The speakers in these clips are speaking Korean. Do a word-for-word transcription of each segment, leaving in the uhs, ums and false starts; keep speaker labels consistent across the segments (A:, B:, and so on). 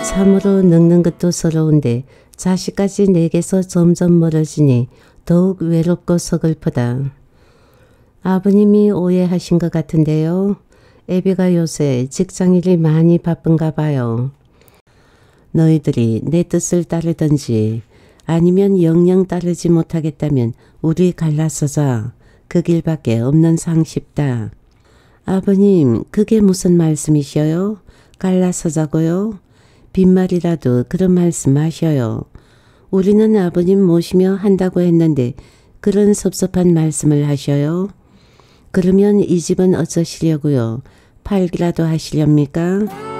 A: 참으로 늙는 것도 서러운데 자식까지 내게서 점점 멀어지니 더욱 외롭고 서글프다. 아버님이 오해하신 것 같은데요. 애비가 요새 직장일이 많이 바쁜가 봐요. 너희들이 내 뜻을 따르든지 아니면 영영 따르지 못하겠다면 우리 갈라서자. 그 길밖에 없는 상식다. 아버님, 그게 무슨 말씀이셔요? 갈라서자고요? 빈말이라도 그런 말씀 하셔요. 우리는 아버님 모시며 한다고 했는데 그런 섭섭한 말씀을 하셔요? 그러면 이 집은 어쩌시려고요? 팔기라도 하시렵니까?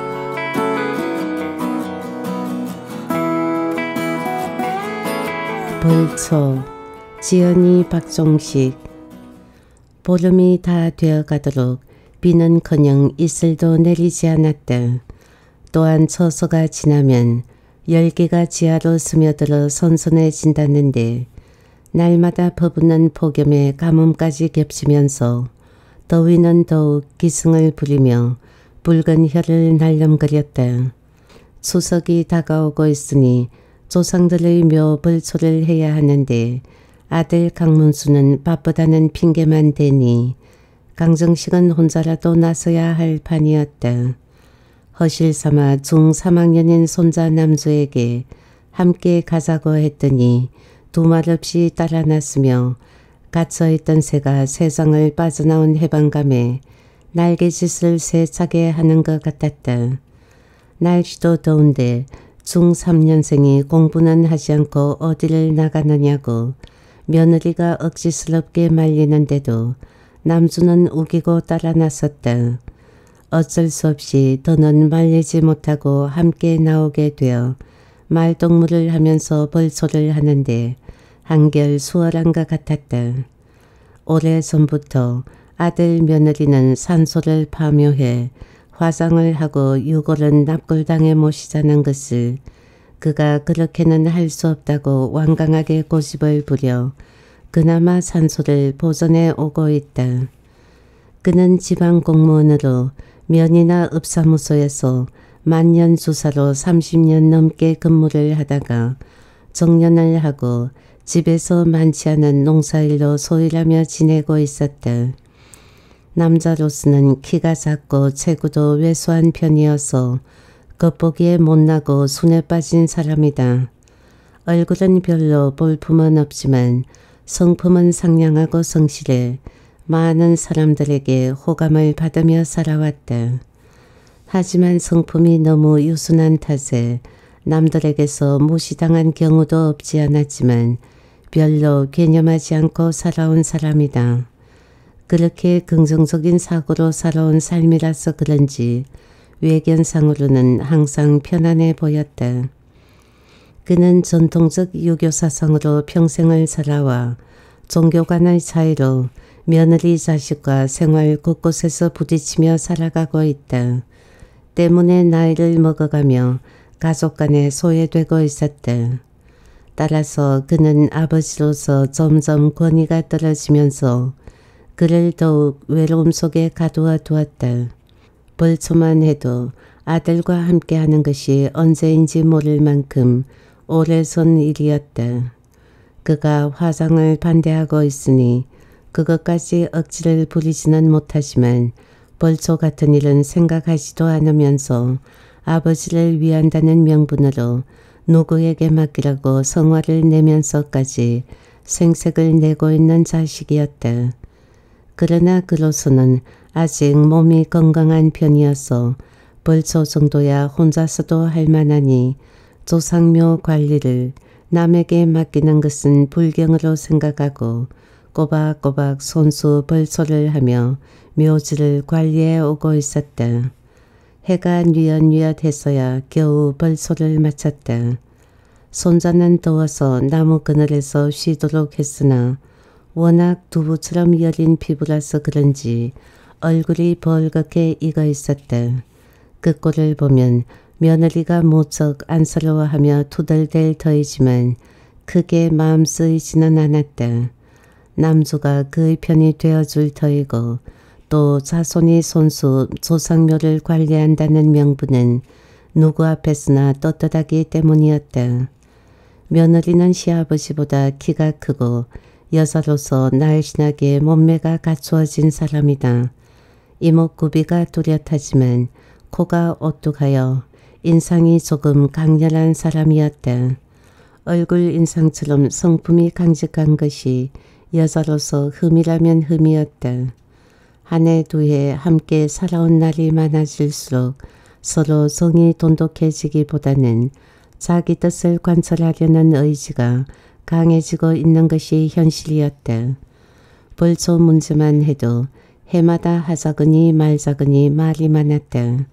A: 벌초, 지연이 박종식. 보름이 다 되어가도록 비는커녕 이슬도 내리지 않았다. 또한 처소가 지나면 열기가 지하로 스며들어 선선해진다는데 날마다 퍼붓는 폭염에 가뭄까지 겹치면서 더위는 더욱 기승을 부리며 붉은 혀를 날름거렸다. 추석이 다가오고 있으니 조상들의 묘 벌초를 해야 하는데 아들 강문수는 바쁘다는 핑계만 대니 강정식은 혼자라도 나서야 할 판이었다. 허실삼아 중삼 학년인 손자 남주에게 함께 가자고 했더니 두 말 없이 따라 났으며 갇혀있던 새가 세상을 빠져나온 해방감에 날개짓을 세차게 하는 것 같았다. 날씨도 더운데 중삼 년생이 공부는 하지 않고 어디를 나가느냐고 며느리가 억지스럽게 말리는데도 남주는 우기고 따라 나섰다. 어쩔 수 없이 더는 말리지 못하고 함께 나오게 되어 말동무를 하면서 벌초를 하는데 한결 수월한 것 같았다. 오래전부터 아들 며느리는 산소를 파묘해 화장을 하고 유골은 납골당에 모시자는 것을 그가 그렇게는 할 수 없다고 완강하게 고집을 부려 그나마 산소를 보존해 오고 있다. 그는 지방 공무원으로 면이나 읍사무소에서 만년주사로 삼십 년 넘게 근무를 하다가 정년을 하고 집에서 많지 않은 농사일로 소일하며 지내고 있었다. 남자로서는 키가 작고 체구도 왜소한 편이어서 겉보기에 못나고 순에 빠진 사람이다. 얼굴은 별로 볼품은 없지만 성품은 상냥하고 성실해 많은 사람들에게 호감을 받으며 살아왔다. 하지만 성품이 너무 유순한 탓에 남들에게서 무시당한 경우도 없지 않았지만 별로 개념하지 않고 살아온 사람이다. 그렇게 긍정적인 사고로 살아온 삶이라서 그런지 외견상으로는 항상 편안해 보였다. 그는 전통적 유교사상으로 평생을 살아와 종교관의 차이로 며느리 자식과 생활 곳곳에서 부딪히며 살아가고 있다. 때문에 나이를 먹어가며 가족 간에 소외되고 있었다. 따라서 그는 아버지로서 점점 권위가 떨어지면서 그를 더욱 외로움 속에 가두어 두었다. 벌초만 해도 아들과 함께하는 것이 언제인지 모를 만큼 오래전 일이었다. 그가 화장을 반대하고 있으니 그것까지 억지를 부리지는 못하지만 벌초 같은 일은 생각하지도 않으면서 아버지를 위한다는 명분으로 누구에게 맡기라고 성화를 내면서까지 생색을 내고 있는 자식이었다. 그러나 그로서는 아직 몸이 건강한 편이어서 벌초 정도야 혼자서도 할 만하니 조상묘 관리를 남에게 맡기는 것은 불경으로 생각하고 꼬박꼬박 손수 벌초를 하며 묘지를 관리해 오고 있었다. 해가 뉘엿뉘엿해서야 겨우 벌초를 마쳤다. 손자는 더워서 나무 그늘에서 쉬도록 했으나 워낙 두부처럼 여린 피부라서 그런지 얼굴이 벌겋게 익어 있었다. 그 꼴을 보면 며느리가 무척 안쓰러워하며 투덜댈 터이지만 크게 마음 쓰이지는 않았다. 남주가 그의 편이 되어줄 터이고 또 자손이 손수 조상묘를 관리한다는 명분은 누구 앞에서나 떳떳하기 때문이었다. 며느리는 시아버지보다 키가 크고 여자로서 날씬하게 몸매가 갖추어진 사람이다. 이목구비가 뚜렷하지만 코가 오뚝하여 인상이 조금 강렬한 사람이었다. 얼굴 인상처럼 성품이 강직한 것이 여자로서 흠이라면 흠이었다. 한 해 두 해 함께 살아온 날이 많아질수록 서로 정이 돈독해지기보다는 자기 뜻을 관철하려는 의지가 강해지고 있는 것이 현실이었다. 벌초 문제만 해도 해마다 하자거니 말자거니 말이 많았다.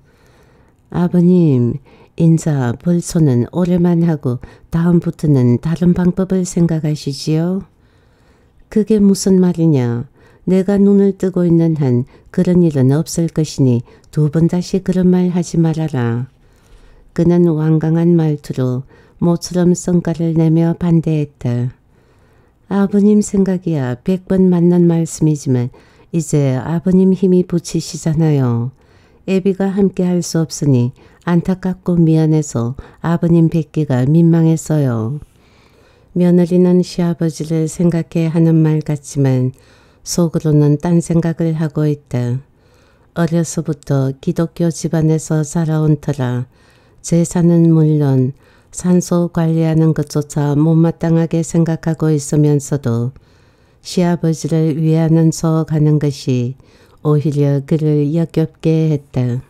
A: 아버님, 인자 벌초는 올해만 하고 다음부터는 다른 방법을 생각하시지요? 그게 무슨 말이냐. 내가 눈을 뜨고 있는 한 그런 일은 없을 것이니 두 번 다시 그런 말 하지 말아라. 그는 완강한 말투로 모처럼 성과를 내며 반대했다. 아버님 생각이야 백 번 맞는 말씀이지만 이제 아버님 힘이 부치시잖아요. 애비가 함께 할 수 없으니 안타깝고 미안해서 아버님 뵙기가 민망했어요. 며느리는 시아버지를 생각해 하는 말 같지만 속으로는 딴 생각을 하고 있다. 어려서부터 기독교 집안에서 자라온 터라 제사는 물론 산소 관리하는 것조차 못마땅하게 생각하고 있으면서도 시아버지를 위하는 척하는 것이 오히려 그를 역겹게 했다.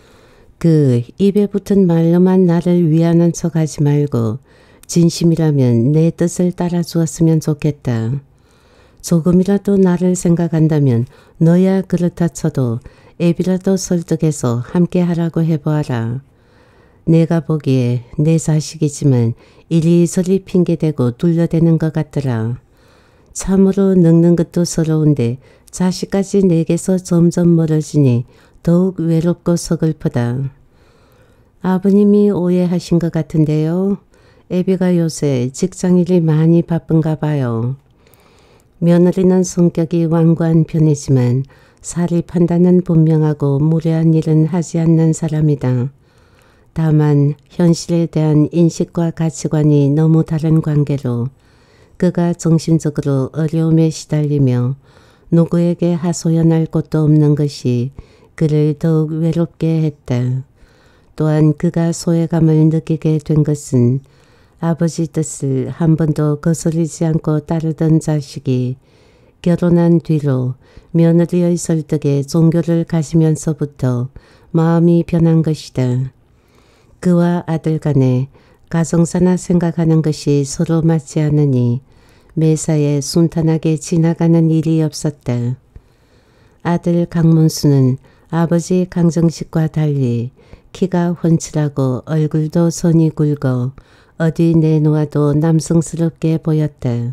A: 그 입에 붙은 말로만 나를 위하는 척하지 말고 진심이라면 내 뜻을 따라 주었으면 좋겠다. 조금이라도 나를 생각한다면 너야 그렇다 쳐도 애비라도 설득해서 함께 하라고 해보아라. 내가 보기에 내 자식이지만 이리저리 핑계대고 둘러대는 것 같더라. 참으로 늙는 것도 서러운데 자식까지 내게서 점점 멀어지니 더욱 외롭고 서글프다. 아버님이 오해하신 것 같은데요. 애비가 요새 직장일이 많이 바쁜가 봐요. 며느리는 성격이 완고한 편이지만 사리 판단은 분명하고 무례한 일은 하지 않는 사람이다. 다만 현실에 대한 인식과 가치관이 너무 다른 관계로 그가 정신적으로 어려움에 시달리며 누구에게 하소연할 곳도 없는 것이 그를 더욱 외롭게 했다. 또한 그가 소외감을 느끼게 된 것은 아버지 뜻을 한 번도 거스르지 않고 따르던 자식이 결혼한 뒤로 며느리의 설득에 종교를 가지면서부터 마음이 변한 것이다. 그와 아들 간에 가정사나 생각하는 것이 서로 맞지 않으니 매사에 순탄하게 지나가는 일이 없었다. 아들 강문수는 아버지 강정식과 달리 키가 훤칠하고 얼굴도 선이 굵어 어디 내놓아도 남성스럽게 보였다.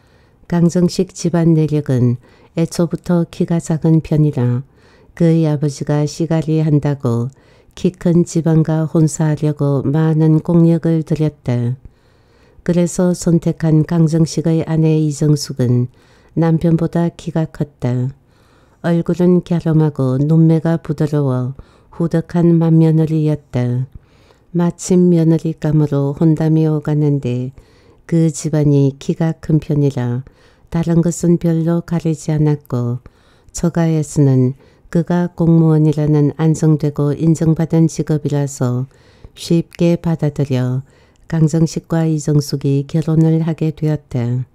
A: 강정식 집안 내력은 애초부터 키가 작은 편이라 그의 아버지가 시가리 한다고 키 큰 집안과 혼사하려고 많은 공력을 들였다. 그래서 선택한 강정식의 아내 이정숙은 남편보다 키가 컸다. 얼굴은 갸름하고 눈매가 부드러워 후덕한 맏며느리였다. 마침 며느리감으로 혼담이 오가는데 그 집안이 키가 큰 편이라 다른 것은 별로 가리지 않았고 처가에서는 그가 공무원이라는 안정되고 인정받은 직업이라서 쉽게 받아들여 강정식과 이정숙이 결혼을 하게 되었다.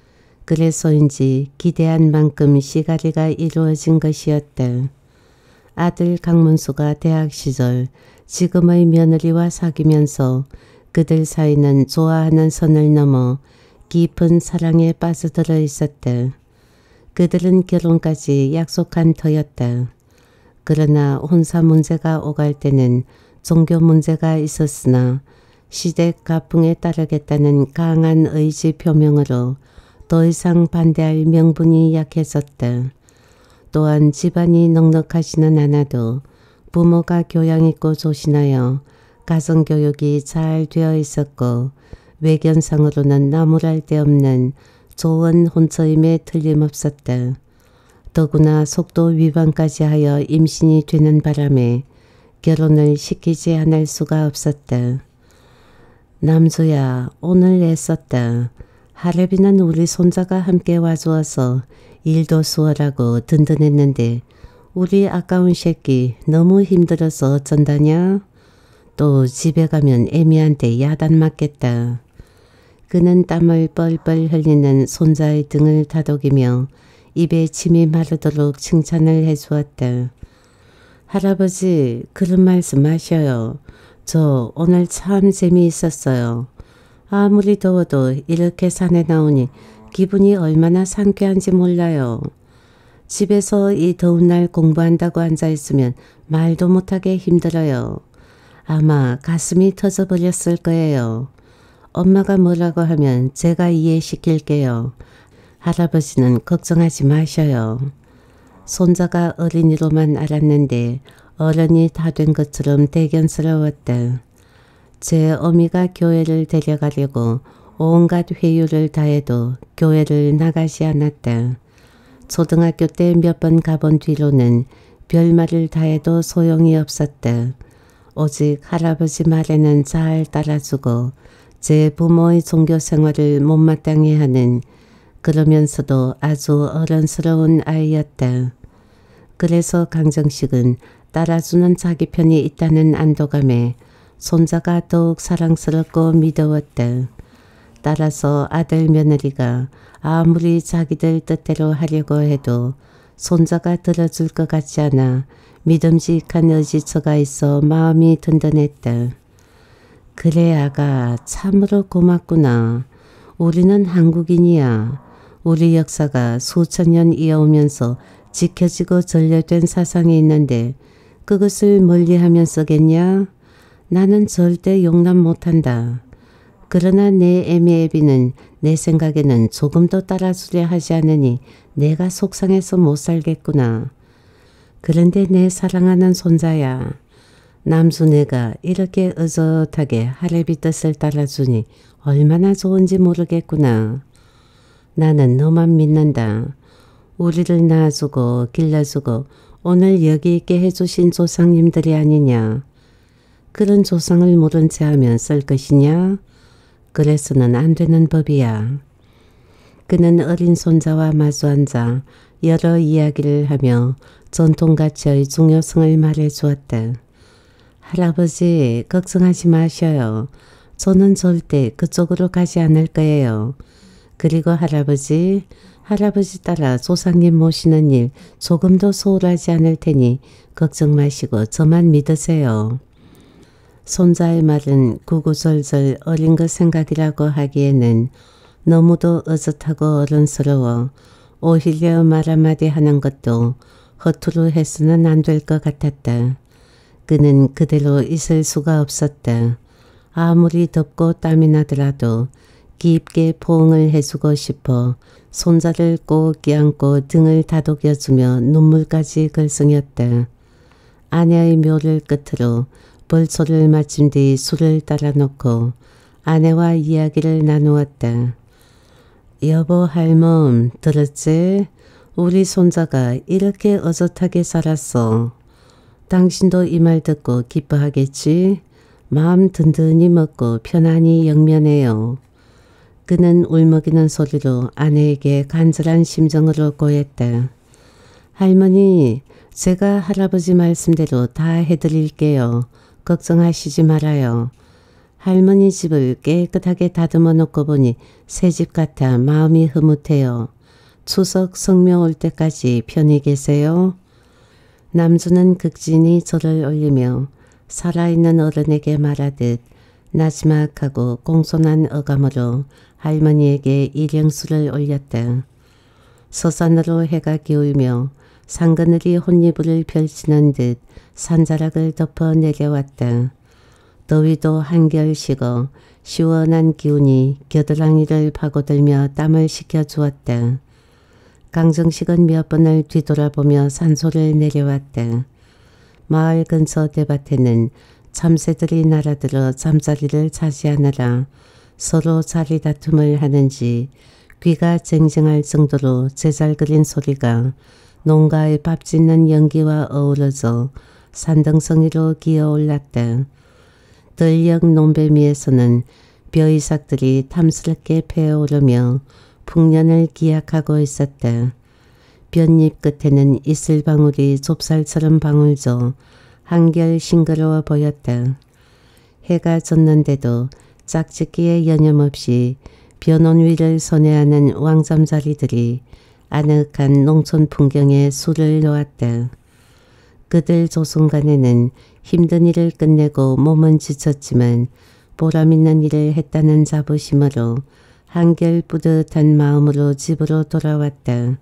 A: 그래서인지 기대한 만큼 시가리가 이루어진 것이었다. 아들 강문수가 대학 시절 지금의 며느리와 사귀면서 그들 사이는 좋아하는 선을 넘어 깊은 사랑에 빠져들어 있었다. 그들은 결혼까지 약속한 터였다. 그러나 혼사 문제가 오갈 때는 종교 문제가 있었으나 시댁 가풍에 따르겠다는 강한 의지 표명으로 더 이상 반대할 명분이 약해졌다. 또한 집안이 넉넉하지는 않아도 부모가 교양있고 조신하여 가정교육이 잘 되어 있었고 외견상으로는 나무랄 데 없는 좋은 혼처임에 틀림없었다. 더구나 속도 위반까지 하여 임신이 되는 바람에 결혼을 시키지 않을 수가 없었다. 남수야, 오늘 애썼다. 할애비는 우리 손자가 함께 와주어서 일도 수월하고 든든했는데 우리 아까운 새끼 너무 힘들어서 어쩐다냐? 또 집에 가면 애미한테 야단 맞겠다. 그는 땀을 뻘뻘 흘리는 손자의 등을 다독이며 입에 침이 마르도록 칭찬을 해주었다. 할아버지, 그런 말씀 하셔요. 저 오늘 참 재미있었어요. 아무리 더워도 이렇게 산에 나오니 기분이 얼마나 상쾌한지 몰라요. 집에서 이 더운 날 공부한다고 앉아있으면 말도 못하게 힘들어요. 아마 가슴이 터져버렸을 거예요. 엄마가 뭐라고 하면 제가 이해시킬게요. 할아버지는 걱정하지 마셔요. 손자가 어린이로만 알았는데 어른이 다 된 것처럼 대견스러웠다. 제 어미가 교회를 데려가려고 온갖 회유를 다해도 교회를 나가지 않았다. 초등학교 때 몇 번 가본 뒤로는 별말을 다해도 소용이 없었다. 오직 할아버지 말에는 잘 따라주고 제 부모의 종교 생활을 못마땅해 하는 그러면서도 아주 어른스러운 아이였다. 그래서 강정식은 따라주는 자기 편이 있다는 안도감에 손자가 더욱 사랑스럽고 미더웠다. 따라서 아들 며느리가 아무리 자기들 뜻대로 하려고 해도 손자가 들어줄 것 같지 않아 믿음직한 의지처가 있어 마음이 든든했다. 그래 아가 참으로 고맙구나. 우리는 한국인이야. 우리 역사가 수천 년 이어오면서 지켜지고 전래된 사상이 있는데 그것을 멀리하면 쓰겠냐? 나는 절대 용납 못한다. 그러나 내 애미애비는 내 생각에는 조금 더 따라주려 하지 않으니 내가 속상해서 못 살겠구나. 그런데 내 사랑하는 손자야. 남순애가 이렇게 의젓하게 할애비 뜻을 따라주니 얼마나 좋은지 모르겠구나. 나는 너만 믿는다. 우리를 낳아주고 길러주고 오늘 여기 있게 해주신 조상님들이 아니냐. 그런 조상을 모른 채 하면 쓸 것이냐? 그래서는 안 되는 법이야. 그는 어린 손자와 마주 앉아 여러 이야기를 하며 전통가치의 중요성을 말해주었다. 할아버지 걱정하지 마셔요. 저는 절대 그쪽으로 가지 않을 거예요. 그리고 할아버지, 할아버지 따라 조상님 모시는 일 조금도 소홀하지 않을 테니 걱정 마시고 저만 믿으세요. 손자의 말은 구구절절 어린 것 생각이라고 하기에는 너무도 의젓하고 어른스러워 오히려 말 한마디 하는 것도 허투루 해서는 안 될 것 같았다. 그는 그대로 있을 수가 없었다. 아무리 덥고 땀이 나더라도 깊게 포옹을 해주고 싶어 손자를 꼭 껴안고 등을 다독여주며 눈물까지 글썽였다. 아내의 묘를 끝으로 벌초를 마친 뒤 술을 따라 놓고 아내와 이야기를 나누었다. 여보 할멈 들었지? 우리 손자가 이렇게 어젓하게 살았어. 당신도 이 말 듣고 기뻐하겠지? 마음 든든히 먹고 편안히 영면해요. 그는 울먹이는 소리로 아내에게 간절한 심정으로 고했다. 할머니, 제가 할아버지 말씀대로 다 해드릴게요. 걱정하시지 말아요. 할머니 집을 깨끗하게 다듬어 놓고 보니 새집 같아 마음이 흐뭇해요. 추석 성묘 올 때까지 편히 계세요. 남주는 극진히 절을 올리며 살아있는 어른에게 말하듯 나지막하고 공손한 어감으로 할머니에게 일령수를 올렸다. 서산으로 해가 기울며 상그늘이 혼이불을 펼치는 듯 산자락을 덮어 내려왔다. 더위도 한결 식어 시원한 기운이 겨드랑이를 파고들며 땀을 식혀주었다. 강정식은 몇 번을 뒤돌아보며 산소를 내려왔다. 마을 근처 대밭에는 참새들이 날아들어 잠자리를 차지하느라 서로 자리 다툼을 하는지 귀가 쟁쟁할 정도로 제잘 그린 소리가 농가의 밥 짓는 연기와 어우러져 산등성이로 기어올랐다. 들녘 논배미에서는 벼이삭들이 탐스럽게 패어오르며 풍년을 기약하고 있었다. 볏잎 끝에는 이슬방울이 좁쌀처럼 방울져 한결 싱그러워 보였다. 해가 졌는데도 짝짓기에 여념없이 벼논 위를 선회하는 왕잠자리들이 아늑한 농촌 풍경에 술을 놓았다. 그들 조순간에는 힘든 일을 끝내고 몸은 지쳤지만 보람있는 일을 했다는 자부심으로 한결 뿌듯한 마음으로 집으로 돌아왔다.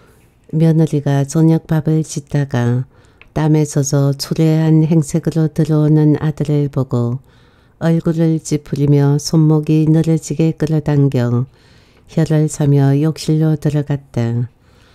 A: 며느리가 저녁밥을 짓다가 땀에 젖어 추레한 행색으로 들어오는 아들을 보고 얼굴을 찌푸리며 손목이 늘어지게 끌어당겨 혀를 차며 욕실로 들어갔다.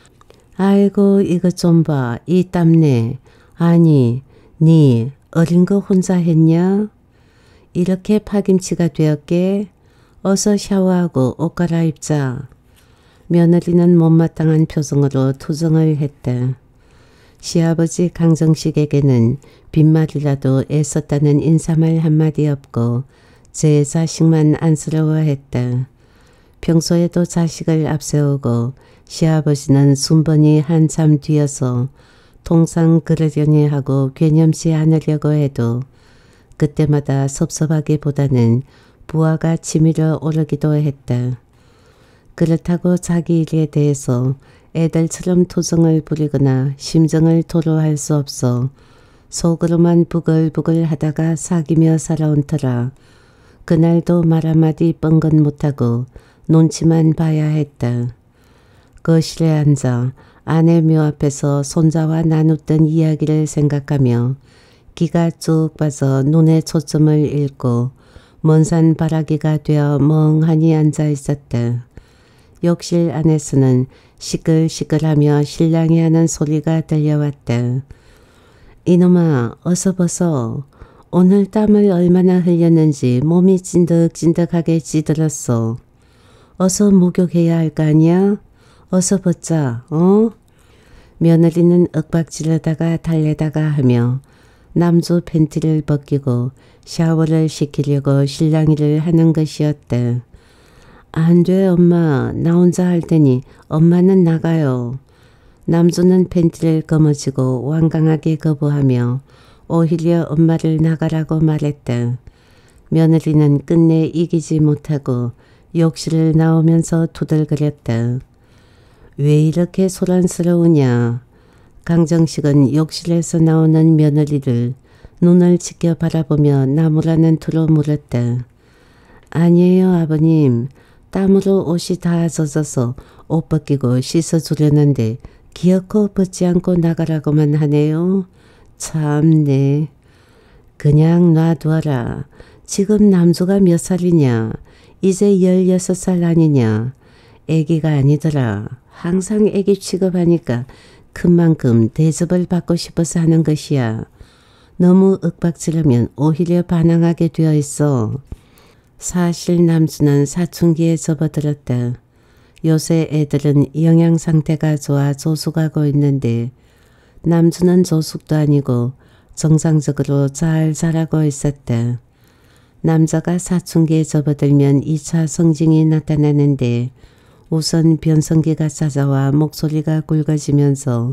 A: 아이고 이것 좀 봐. 이 땀내. 아니 니 어린 거 혼자 했냐? 이렇게 파김치가 되었게? 어서 샤워하고 옷 갈아입자. 며느리는 못마땅한 표정으로 투정을 했다. 시아버지 강정식에게는 빈말이라도 애썼다는 인사말 한마디 없고 제 자식만 안쓰러워했다. 평소에도 자식을 앞세우고 시아버지는 순번이 한참 뒤어서 통상 그러려니 하고 괴념치 않으려고 해도 그때마다 섭섭하기보다는 부하가 치밀어 오르기도 했다. 그렇다고 자기 일에 대해서 애들처럼 투정을 부리거나 심정을 토로할 수 없어 속으로만 부글부글 하다가 사귀며 살아온 터라 그날도 말 한마디 뻥긋 못하고 눈치만 봐야 했다. 거실에 앉아 아내 묘 앞에서 손자와 나눴던 이야기를 생각하며 기가 쭉 빠져 눈에 초점을 잃고 먼산 바라기가 되어 멍하니 앉아 있었다. 욕실 안에서는 시끌시끌하며 신랑이 하는 소리가 들려왔다. 이놈아 어서 벗어. 오늘 땀을 얼마나 흘렸는지 몸이 찐득찐득하게 찌들었어. 어서 목욕해야 할 거 아니야? 어서 벗자. 어? 며느리는 윽박지르다가 달래다가 하며 남주 팬티를 벗기고 샤워를 시키려고 실랑이를 하는 것이었다. 안 돼 엄마. 나 혼자 할 테니 엄마는 나가요. 남주는 팬티를 거머쥐고 완강하게 거부하며 오히려 엄마를 나가라고 말했다. 며느리는 끝내 이기지 못하고 욕실을 나오면서 투덜거렸다. 왜 이렇게 소란스러우냐. 강정식은 욕실에서 나오는 며느리를 눈을 지켜 바라보며 나무라는 투로 물었다. 아니에요 아버님. 땀으로 옷이 다 젖어서 옷 벗기고 씻어주려는데 기어코 벗지 않고 나가라고만 하네요. 참네. 그냥 놔두어라. 지금 남주가 몇 살이냐. 이제 열여섯 살 아니냐. 애기가 아니더라. 항상 애기 취급하니까 큰 만큼 대접을 받고 싶어서 하는 것이야. 너무 윽박지르면 오히려 반항하게 되어 있어. 사실 남주는 사춘기에 접어들었다. 요새 애들은 영양 상태가 좋아 조숙하고 있는데 남주는 조숙도 아니고 정상적으로 잘 자라고 있었다. 남자가 사춘기에 접어들면 이 차 성징이 나타나는데 우선 변성기가 찾아와 목소리가 굵어지면서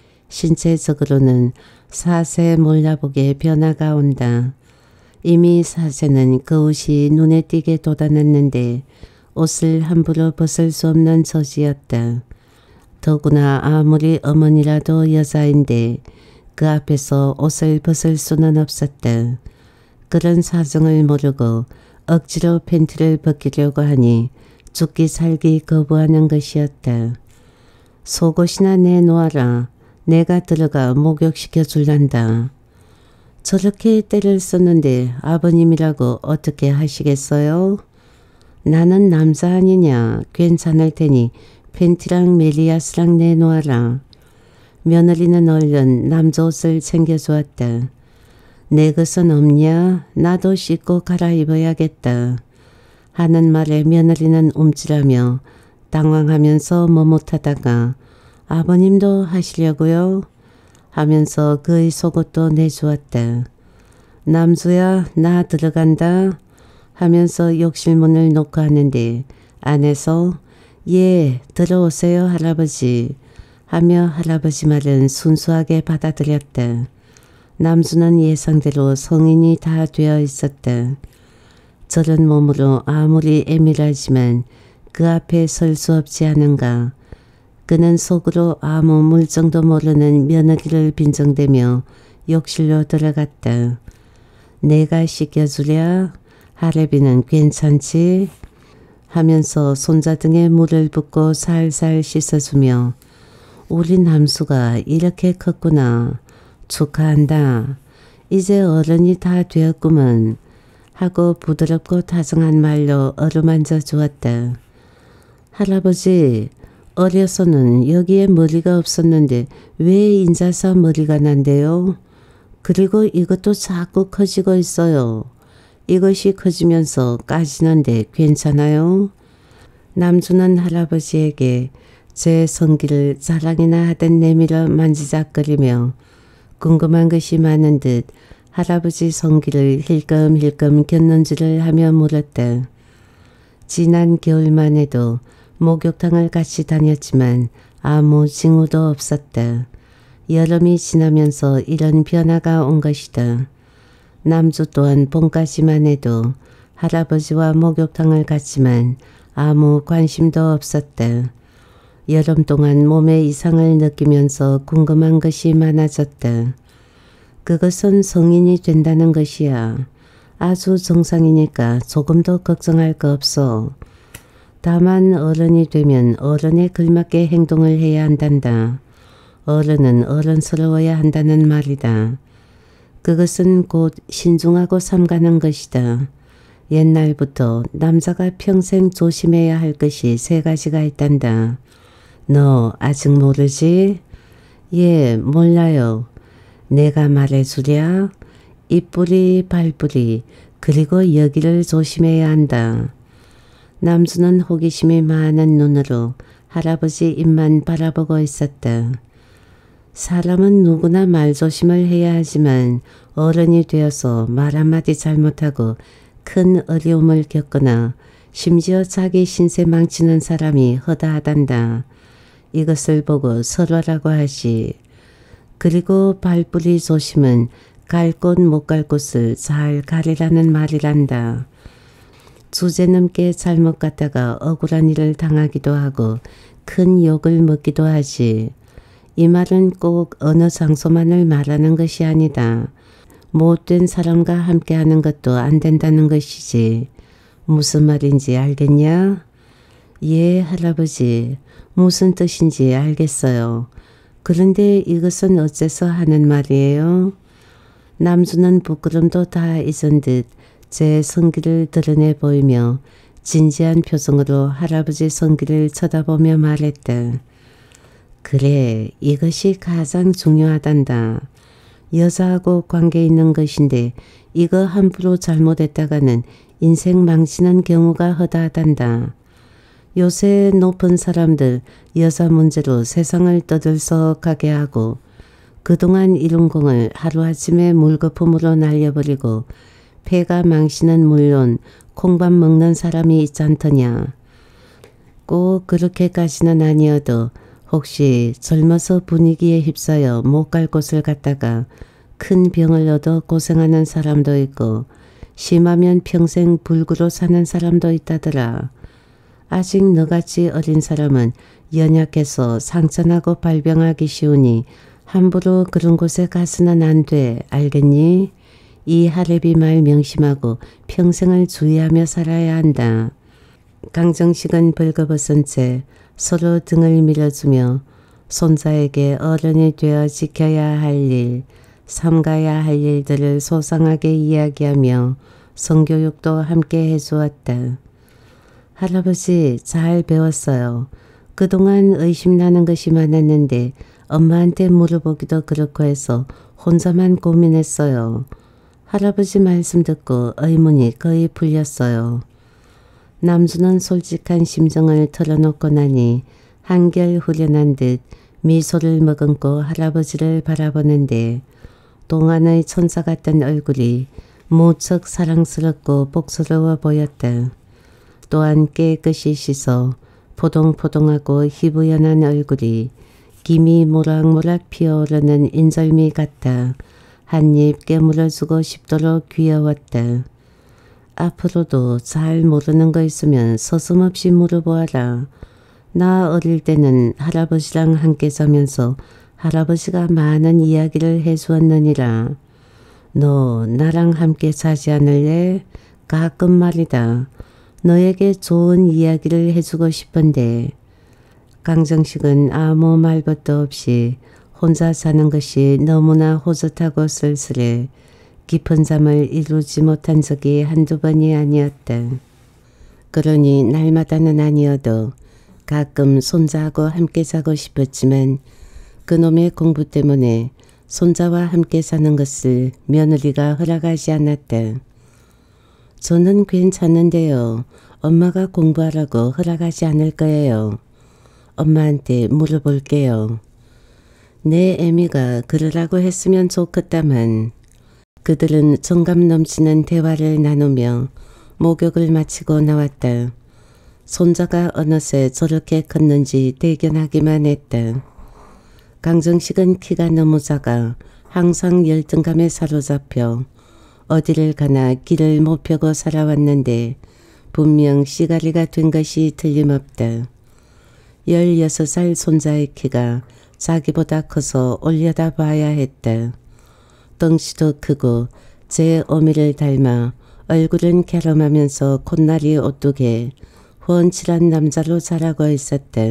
A: 신체적으로는 사세 몰라보게 변화가 온다. 이미 사세는 그 옷이 눈에 띄게 돋아났는데 옷을 함부로 벗을 수 없는 처지였다. 더구나 아무리 어머니라도 여자인데 그 앞에서 옷을 벗을 수는 없었다. 그런 사정을 모르고 억지로 팬티를 벗기려고 하니 죽기 살기 거부하는 것이었다. 속옷이나 내놓아라. 내가 들어가 목욕시켜 줄란다. 저렇게 때를 썼는데 아버님이라고 어떻게 하시겠어요? 나는 남자 아니냐. 괜찮을 테니 팬티랑 멜리아스랑 내놓아라. 며느리는 얼른 남자 옷을 챙겨주었다. 내 것은 없냐? 나도 씻고 갈아입어야겠다. 하는 말에 며느리는 움찔하며 당황하면서 머뭇하다가 아버님도 하시려고요? 하면서 그의 속옷도 내주었다. 남수야, 나 들어간다 하면서 욕실문을 놓고 하는데 안에서 예, 들어오세요 할아버지 하며 할아버지 말은 순수하게 받아들였다. 남수는 예상대로 성인이 다 되어 있었다. 저런 몸으로 아무리 애밀하지만 그 앞에 설 수 없지 않은가. 그는 속으로 아무 물정도 모르는 며느리를 빈정대며 욕실로 들어갔다. 내가 씻겨주랴? 할애비는 괜찮지? 하면서 손자등에 물을 붓고 살살 씻어주며 우리 남수가 이렇게 컸구나. 축하한다. 이제 어른이 다 되었구먼. 하고 부드럽고 다정한 말로 어루만져 주었다. 할아버지, 어려서는 여기에 머리가 없었는데 왜 인자서 머리가 난대요? 그리고 이것도 자꾸 커지고 있어요. 이것이 커지면서 까지는데 괜찮아요? 남주는 할아버지에게 제 성기를 자랑이나 하듯 내밀어 만지작거리며 궁금한 것이 많은 듯 할아버지 성기를 힐끔힐끔 겼는지를 하며 물었다. 지난 겨울만 해도 목욕탕을 같이 다녔지만 아무 징후도 없었다. 여름이 지나면서 이런 변화가 온 것이다. 남주 또한 봄까지만 해도 할아버지와 목욕탕을 갔지만 아무 관심도 없었다. 여름 동안 몸에 이상을 느끼면서 궁금한 것이 많아졌다. 그것은 성인이 된다는 것이야. 아주 정상이니까 조금도 걱정할 거 없어. 다만 어른이 되면 어른에 걸맞게 행동을 해야 한단다. 어른은 어른스러워야 한다는 말이다. 그것은 곧 신중하고 삼가는 것이다. 옛날부터 남자가 평생 조심해야 할 것이 세 가지가 있단다. 너 아직 모르지? 예, 몰라요. 내가 말해주랴. 입뿌리, 발뿌리, 그리고 여기를 조심해야 한다. 남주는 호기심이 많은 눈으로 할아버지 입만 바라보고 있었다. 사람은 누구나 말조심을 해야 하지만 어른이 되어서 말 한마디 잘못하고 큰 어려움을 겪거나 심지어 자기 신세 망치는 사람이 허다하단다. 이것을 보고 설화라고 하지. 그리고 발뿌리 조심은 갈 곳 못 갈 곳을 잘 가리라는 말이란다. 주제넘게 잘못 갔다가 억울한 일을 당하기도 하고 큰 욕을 먹기도 하지. 이 말은 꼭 어느 장소만을 말하는 것이 아니다. 못된 사람과 함께하는 것도 안 된다는 것이지. 무슨 말인지 알겠냐? 예, 할아버지. 무슨 뜻인지 알겠어요. 그런데 이것은 어째서 하는 말이에요? 남주는 부끄럼도 다 잊은 듯 제 성기를 드러내 보이며 진지한 표정으로 할아버지 성기를 쳐다보며 말했다. 그래, 이것이 가장 중요하단다. 여자하고 관계 있는 것인데 이거 함부로 잘못했다가는 인생 망치는 경우가 허다하단다. 요새 높은 사람들 여자 문제로 세상을 떠들썩하게 하고 그동안 이룬 공을 하루아침에 물거품으로 날려버리고 폐가 망신은 물론 콩밥 먹는 사람이 있지 않더냐. 꼭 그렇게까지는 아니어도 혹시 젊어서 분위기에 휩싸여 못 갈 곳을 갔다가 큰 병을 얻어 고생하는 사람도 있고 심하면 평생 불구로 사는 사람도 있다더라. 아직 너같이 어린 사람은 연약해서 상처나고 발병하기 쉬우니 함부로 그런 곳에 가서는 안 돼. 알겠니? 이 할애비 말 명심하고 평생을 주의하며 살아야 한다. 강정식은 벌거벗은 채 서로 등을 밀어주며 손자에게 어른이 되어 지켜야 할 일, 삼가야 할 일들을 소상하게 이야기하며 성교육도 함께 해주었다. 할아버지 잘 배웠어요. 그동안 의심나는 것이 많았는데 엄마한테 물어보기도 그렇고 해서 혼자만 고민했어요. 할아버지 말씀 듣고 의문이 거의 풀렸어요. 남주는 솔직한 심정을 털어놓고 나니 한결 후련한 듯 미소를 머금고 할아버지를 바라보는데 동안의 천사 같던 얼굴이 무척 사랑스럽고 복스러워 보였다. 또한 깨끗이 씻어 포동포동하고 희부연한 얼굴이 김이 모락모락 피어오르는 인절미 같아 한입 깨물어주고 싶도록 귀여웠다. 앞으로도 잘 모르는 거 있으면 서슴없이 물어보아라. 나 어릴 때는 할아버지랑 함께 자면서 할아버지가 많은 이야기를 해주었느니라. 너 나랑 함께 자지 않을래? 가끔 말이다. 너에게 좋은 이야기를 해주고 싶은데. 강정식은 아무 말벗도 없이 혼자 사는 것이 너무나 호젓하고 쓸쓸해 깊은 잠을 이루지 못한 적이 한두 번이 아니었다. 그러니 날마다는 아니어도 가끔 손자하고 함께 자고 싶었지만 그놈의 공부 때문에 손자와 함께 사는 것을 며느리가 허락하지 않았다. 저는 괜찮은데요. 엄마가 공부하라고 허락하지 않을 거예요. 엄마한테 물어볼게요. 내 애미가 그러라고 했으면 좋겠다만. 그들은 정감 넘치는 대화를 나누며 목욕을 마치고 나왔다. 손자가 어느새 저렇게 컸는지 대견하기만 했다. 강정식은 키가 너무 작아 항상 열등감에 사로잡혀 어디를 가나 길을 못 펴고 살아왔는데 분명 씨가리가 된 것이 틀림없다. 열여섯 살 손자의 키가 자기보다 커서 올려다봐야 했다. 덩치도 크고 제 어미를 닮아 얼굴은 갸름하면서 콧날이 오뚝해 훤칠한 남자로 자라고 있었다.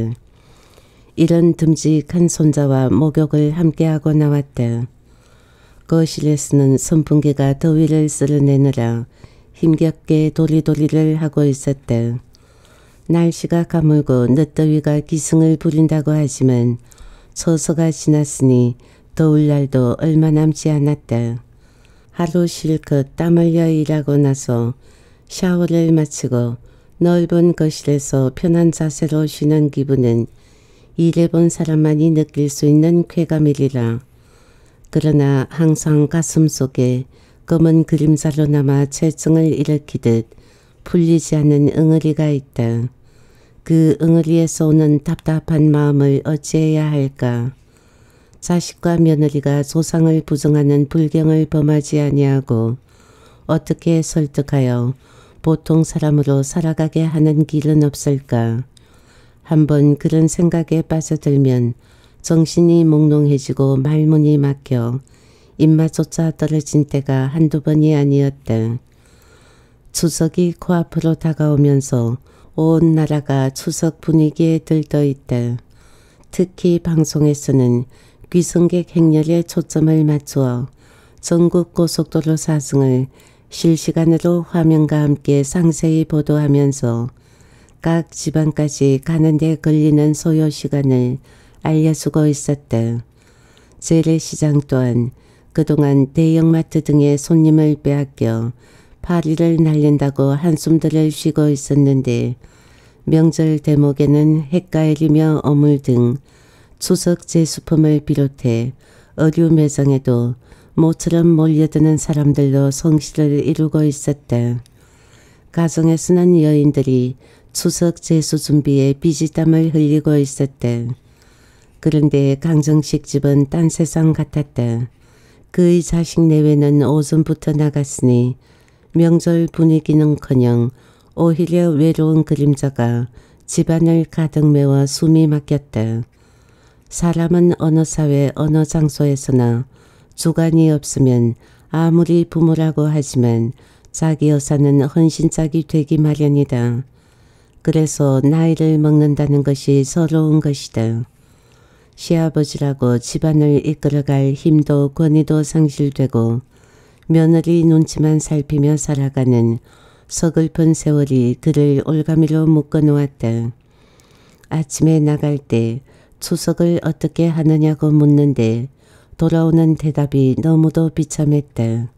A: 이런 듬직한 손자와 목욕을 함께하고 나왔다. 거실에서는 선풍기가 더위를 쓸어내느라 힘겹게 도리도리를 하고 있었다. 날씨가 가물고 늦더위가 기승을 부린다고 하지만 처서가 지났으니 더울 날도 얼마 남지 않았다. 하루 실컷 땀 흘려 일하고 나서 샤워를 마치고 넓은 거실에서 편한 자세로 쉬는 기분은 일해본 사람만이 느낄 수 있는 쾌감이리라. 그러나 항상 가슴속에 검은 그림자로 남아 체증을 일으키듯 풀리지 않는 응어리가 있다. 그 응어리에서 오는 답답한 마음을 어찌해야 할까. 자식과 며느리가 조상을 부정하는 불경을 범하지 아니하고 어떻게 설득하여 보통 사람으로 살아가게 하는 길은 없을까. 한번 그런 생각에 빠져들면 정신이 몽롱해지고 말문이 막혀 입맛조차 떨어진 때가 한두 번이 아니었다. 추석이 코앞으로 다가오면서 온 나라가 추석 분위기에 들떠있다. 특히 방송에서는 귀성객 행렬에 초점을 맞추어 전국 고속도로 사승을 실시간으로 화면과 함께 상세히 보도하면서 각 지방까지 가는 데 걸리는 소요시간을 알려주고 있었다. 재래시장 또한 그동안 대형마트 등의 손님을 빼앗겨 파리를 날린다고 한숨들을 쉬고 있었는데 명절 대목에는 햇가을이며 어물 등 추석 제수품을 비롯해 의류 매장에도 모처럼 몰려드는 사람들로 성실을 이루고 있었다. 가정에서는 여인들이 추석 제수 준비에 비지땀을 흘리고 있었다. 그런데 강정식 집은 딴 세상 같았다. 그의 자식 내외는 오전부터 나갔으니 명절 분위기는커녕 오히려 외로운 그림자가 집안을 가득 메워 숨이 막혔다. 사람은 어느 사회 어느 장소에서나 주관이 없으면 아무리 부모라고 하지만 자기 여사는 헌신짝이 되기 마련이다. 그래서 나이를 먹는다는 것이 서러운 것이다. 시아버지라고 집안을 이끌어갈 힘도 권위도 상실되고 며느리 눈치만 살피며 살아가는 서글픈 세월이 그를 올가미로 묶어놓았다. 아침에 나갈 때 추석을 어떻게 하느냐고 묻는데 돌아오는 대답이 너무도 비참했다.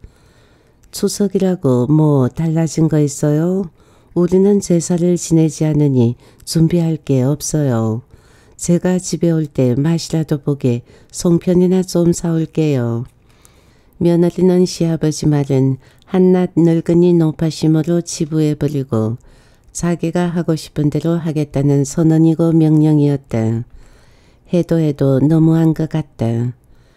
A: 추석이라고 뭐 달라진 거 있어요? 우리는 제사를 지내지 않으니 준비할 게 없어요. 제가 집에 올 때 맛이라도 보게 송편이나 좀 사올게요. 며느리는 시아버지 말은 한낱 늙은이 노파심으로 치부해버리고 자기가 하고 싶은 대로 하겠다는 선언이고 명령이었다. 해도 해도 너무한 것 같다.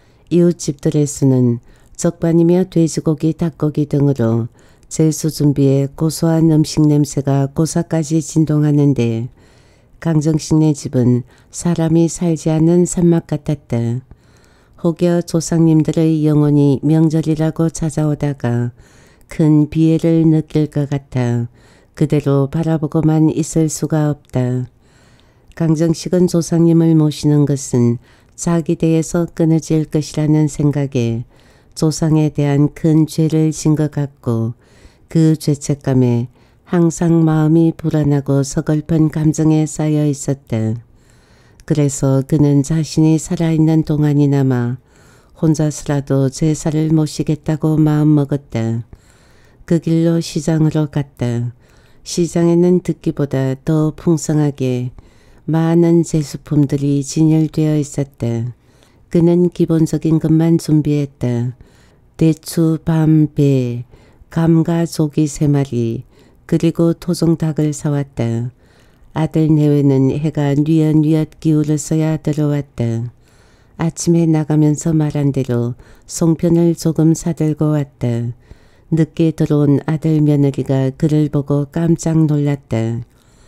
A: 이웃집들에서는 적반이며 돼지고기, 닭고기 등으로 제수 준비에 고소한 음식 냄새가 고사까지 진동하는데 강정식네 집은 사람이 살지 않는 산막 같았다. 혹여 조상님들의 영혼이 명절이라고 찾아오다가 큰 비애를 느낄 것 같아 그대로 바라보고만 있을 수가 없다. 강정식은 조상님을 모시는 것은 자기 대에서 끊어질 것이라는 생각에 조상에 대한 큰 죄를 진 것 같고 그 죄책감에 항상 마음이 불안하고 서글픈 감정에 쌓여 있었다. 그래서 그는 자신이 살아있는 동안이나마 혼자서라도 제사를 모시겠다고 마음먹었다. 그 길로 시장으로 갔다. 시장에는 듣기보다 더 풍성하게 많은 제수품들이 진열되어 있었다. 그는 기본적인 것만 준비했다. 대추, 밤, 배, 감과 조기 세 마리, 그리고 토종닭을 사왔다. 아들 내외는 해가 뉘엿뉘엿 기울어서야 들어왔다. 아침에 나가면서 말한 대로 송편을 조금 사들고 왔다. 늦게 들어온 아들 며느리가 그를 보고 깜짝 놀랐다.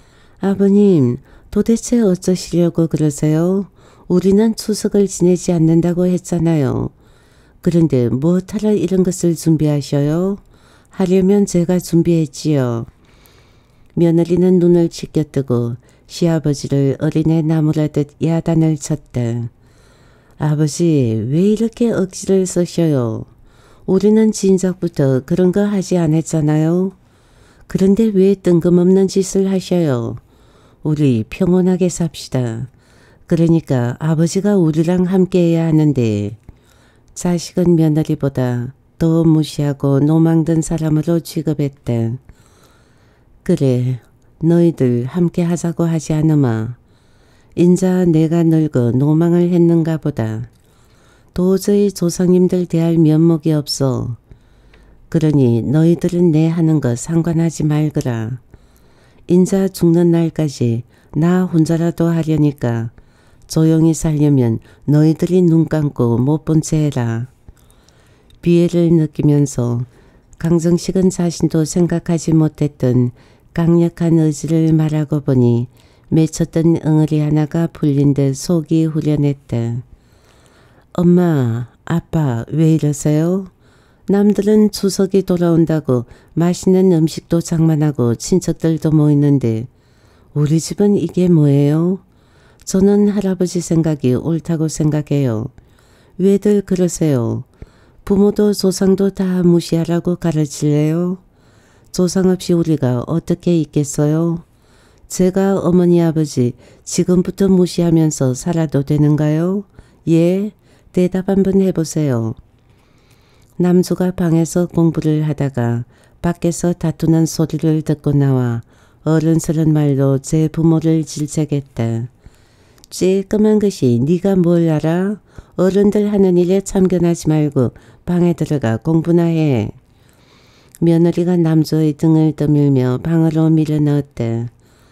A: 아버님, 도대체 어쩌시려고 그러세요? 우리는 추석을 지내지 않는다고 했잖아요. 그런데 무엇하러 이런 것을 준비하셔요? 하려면 제가 준비했지요. 며느리는 눈을 치켜뜨고 시아버지를 어린애 나무라듯 야단을 쳤다. 아버지, 왜 이렇게 억지를 쓰셔요? 우리는 진작부터 그런 거 하지 않았잖아요. 그런데 왜 뜬금없는 짓을 하셔요? 우리 평온하게 삽시다. 그러니까 아버지가 우리랑 함께해야 하는데 자식은 며느리보다 더 무시하고 노망든 사람으로 취급했다. 그래, 너희들 함께 하자고 하지 않으마. 인자 내가 늙어 노망을 했는가 보다. 도저히 조상님들 대할 면목이 없어. 그러니 너희들은 내 하는 거 상관하지 말거라. 인자 죽는 날까지 나 혼자라도 하려니까 조용히 살려면 너희들이 눈 감고 못 본 채 해라. 비애를 느끼면서 강정식은 자신도 생각하지 못했던 강력한 의지를 말하고 보니 맺혔던 응어리 하나가 풀린 듯 속이 후련했다. 엄마, 아빠 왜 이러세요? 남들은 추석이 돌아온다고 맛있는 음식도 장만하고 친척들도 모이는데 우리 집은 이게 뭐예요? 저는 할아버지 생각이 옳다고 생각해요. 왜들 그러세요? 부모도 조상도 다 무시하라고 가르칠래요? 조상 없이 우리가 어떻게 있겠어요? 제가 어머니 아버지 지금부터 무시하면서 살아도 되는가요? 예? 대답 한번 해보세요. 남주가 방에서 공부를 하다가 밖에서 다투는 소리를 듣고 나와 어른스런 말로 제 부모를 질책했다. 쬐끄만 것이 네가 뭘 알아? 어른들 하는 일에 참견하지 말고 방에 들어가 공부나 해. 며느리가 남주의 등을 떠밀며 방으로 밀어넣었다.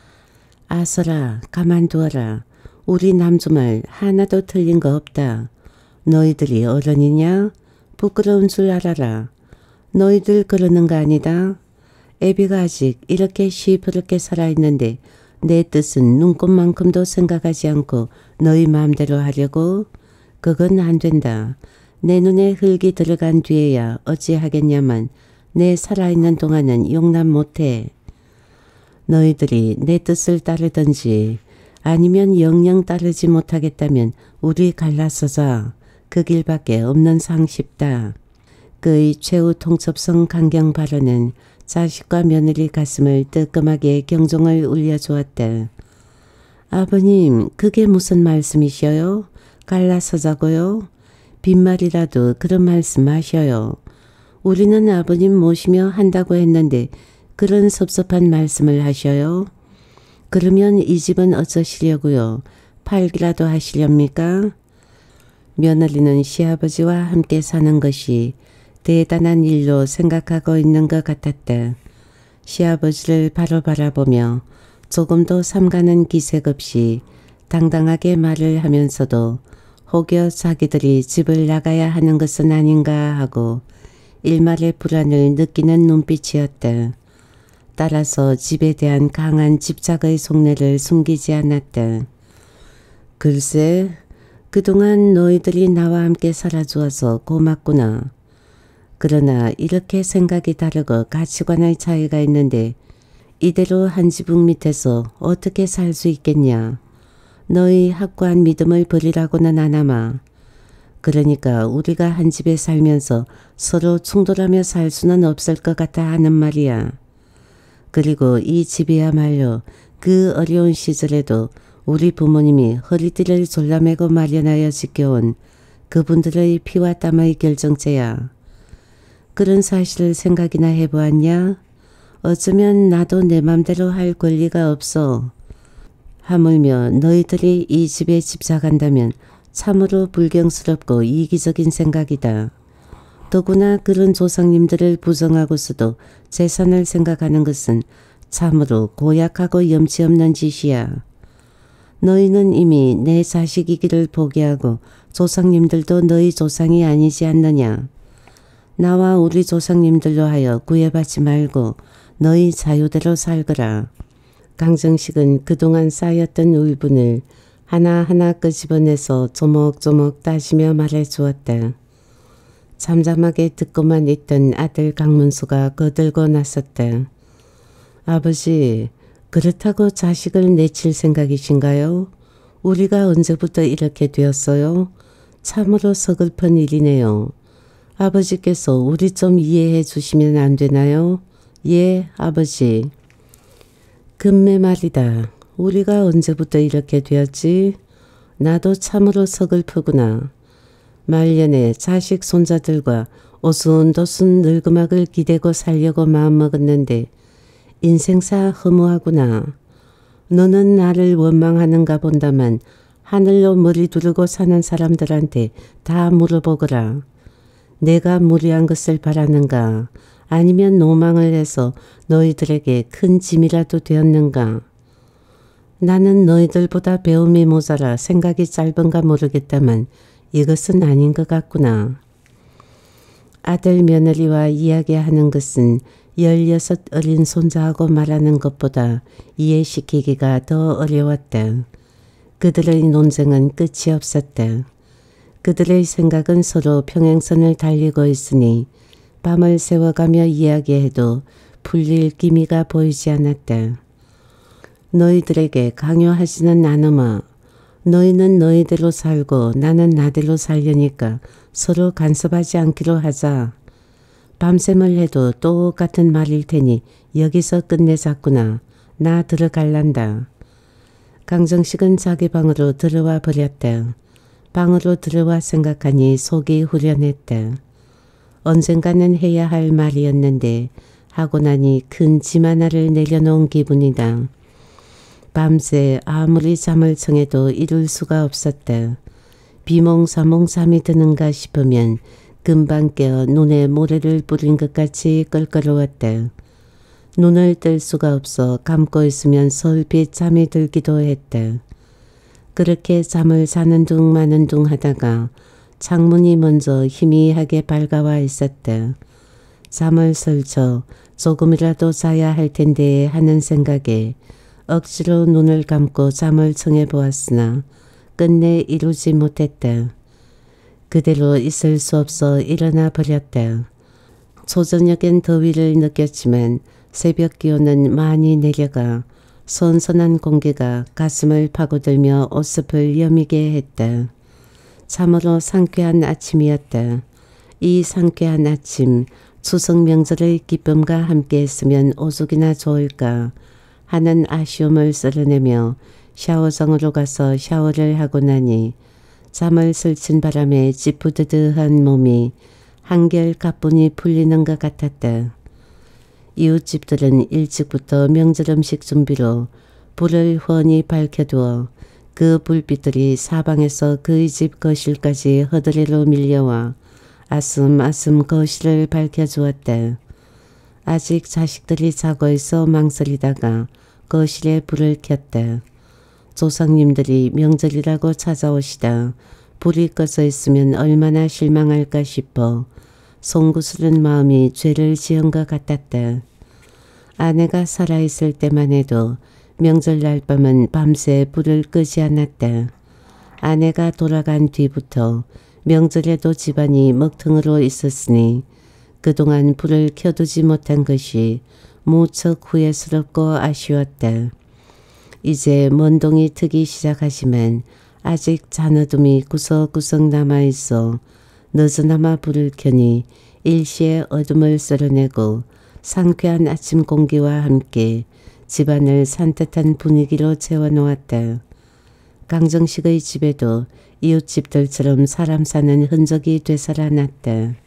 A: 아서라, 가만두어라. 우리 남주 말 하나도 틀린 거 없다. 너희들이 어른이냐? 부끄러운 줄 알아라. 너희들 그러는 거 아니다. 애비가 아직 이렇게 시퍼렇게 살아있는데 내 뜻은 눈꽃만큼도 생각하지 않고 너희 마음대로 하려고? 그건 안 된다. 내 눈에 흙이 들어간 뒤에야 어찌하겠냐만 내 살아있는 동안은 용납 못해. 너희들이 내 뜻을 따르든지 아니면 영영 따르지 못하겠다면 우리 갈라서자. 그 길밖에 없는 상식다. 그의 최후 통첩성 강경 발언은 자식과 며느리 가슴을 뜨끔하게 경종을 울려주었다. 아버님, 그게 무슨 말씀이셔요? 갈라서자고요? 빈말이라도 그런 말씀 하셔요. 우리는 아버님 모시며 한다고 했는데 그런 섭섭한 말씀을 하셔요? 그러면 이 집은 어쩌시려고요? 팔기라도 하시렵니까? 며느리는 시아버지와 함께 사는 것이 대단한 일로 생각하고 있는 것 같았다. 시아버지를 바로 바라보며 조금도 삼가는 기색 없이 당당하게 말을 하면서도 혹여 자기들이 집을 나가야 하는 것은 아닌가 하고 일말의 불안을 느끼는 눈빛이었다. 따라서 집에 대한 강한 집착의 속내를 숨기지 않았다. 글쎄, 그동안 너희들이 나와 함께 살아주어서 고맙구나. 그러나 이렇게 생각이 다르고 가치관의 차이가 있는데 이대로 한 지붕 밑에서 어떻게 살 수 있겠냐. 너희 확고한 믿음을 버리라고는 안하마. 그러니까 우리가 한 집에 살면서 서로 충돌하며 살 수는 없을 것 같아 하는 말이야. 그리고 이 집이야말로 그 어려운 시절에도 우리 부모님이 허리띠를 졸라매고 마련하여 지켜온 그분들의 피와 땀의 결정체야. 그런 사실을 생각이나 해보았냐? 어쩌면 나도 내 맘대로 할 권리가 없어. 하물며 너희들이 이 집에 집착한다면 참으로 불경스럽고 이기적인 생각이다. 더구나 그런 조상님들을 부정하고서도 재산을 생각하는 것은 참으로 고약하고 염치 없는 짓이야. 너희는 이미 내 자식이기를 포기하고 조상님들도 너희 조상이 아니지 않느냐. 나와 우리 조상님들로 하여 구애받지 말고 너희 자유대로 살거라. 강정식은 그동안 쌓였던 울분을 하나하나 끄집어내서 조목조목 따지며 말해주었다. 잠잠하게 듣고만 있던 아들 강문수가 거들고 나섰다. 아버지, 그렇다고 자식을 내칠 생각이신가요? 우리가 언제부터 이렇게 되었어요? 참으로 서글픈 일이네요. 아버지께서 우리 좀 이해해 주시면 안 되나요? 예, 아버지. 금매 말이다. 우리가 언제부터 이렇게 되었지? 나도 참으로 서글프구나. 말년에 자식 손자들과 오순도순 늙음악을 기대고 살려고 마음먹었는데 인생사 허무하구나. 너는 나를 원망하는가 본다만 하늘로 머리 두르고 사는 사람들한테 다 물어보거라. 내가 무리한 것을 바라는가? 아니면 노망을 해서 너희들에게 큰 짐이라도 되었는가? 나는 너희들보다 배움이 모자라 생각이 짧은가 모르겠다만 이것은 아닌 것 같구나. 아들 며느리와 이야기하는 것은 열여섯 어린 손자하고 말하는 것보다 이해시키기가 더 어려웠다. 그들의 논쟁은 끝이 없었다. 그들의 생각은 서로 평행선을 달리고 있으니 밤을 새워가며 이야기해도 풀릴 기미가 보이지 않았다. 너희들에게 강요하지는 않으마. 너희는 너희대로 살고 나는 나대로 살려니까 서로 간섭하지 않기로 하자. 밤샘을 해도 똑같은 말일 테니 여기서 끝내자꾸나. 나 들어갈란다. 강정식은 자기 방으로 들어와 버렸다. 방으로 들어와 생각하니 속이 후련했다. 언젠가는 해야 할 말이었는데 하고 나니 큰 짐 하나를 내려놓은 기분이다. 밤새 아무리 잠을 청해도 이룰 수가 없었다. 비몽사몽 잠이 드는가 싶으면 금방 깨어 눈에 모래를 뿌린 것 같이 껄끄러웠다. 눈을 뜰 수가 없어 감고 있으면 솔핏 잠이 들기도 했다. 그렇게 잠을 자는 둥 마는 둥 하다가 창문이 먼저 희미하게 밝아와 있었다. 잠을 설쳐 조금이라도 자야 할 텐데 하는 생각에 억지로 눈을 감고 잠을 청해 보았으나 끝내 이루지 못했다. 그대로 있을 수 없어 일어나 버렸다. 초저녁엔 더위를 느꼈지만 새벽 기온은 많이 내려가 선선한 공기가 가슴을 파고들며 옷습을 여미게 했다. 참으로 상쾌한 아침이었다. 이 상쾌한 아침, 추석 명절의 기쁨과 함께 했으면 오죽이나 좋을까 하는 아쉬움을 썰어내며 샤워장으로 가서 샤워를 하고 나니 잠을 설친 바람에 찌뿌드드한 몸이 한결 가뿐히 풀리는 것 같았다. 이웃집들은 일찍부터 명절 음식 준비로 불을 훤히 밝혀두어 그 불빛들이 사방에서 그의 집 거실까지 허드레로 밀려와 아슴아슴 거실을 밝혀주었다. 아직 자식들이 자고 있어 망설이다가 거실에 불을 켰다. 조상님들이 명절이라고 찾아오시다 불이 꺼져 있으면 얼마나 실망할까 싶어 송구스런 마음이 죄를 지은 것 같았다. 아내가 살아있을 때만 해도 명절날 밤은 밤새 불을 끄지 않았다. 아내가 돌아간 뒤부터 명절에도 집안이 먹통으로 있었으니 그동안 불을 켜두지 못한 것이 무척 후회스럽고 아쉬웠다. 이제 먼동이 트기 시작하지만 아직 잔어둠이 구석구석 남아있어 너저나마 불을 켜니 일시에 어둠을 쓸어내고 상쾌한 아침 공기와 함께 집안을 산뜻한 분위기로 채워놓았다. 강정식의 집에도 이웃집들처럼 사람 사는 흔적이 되살아났다.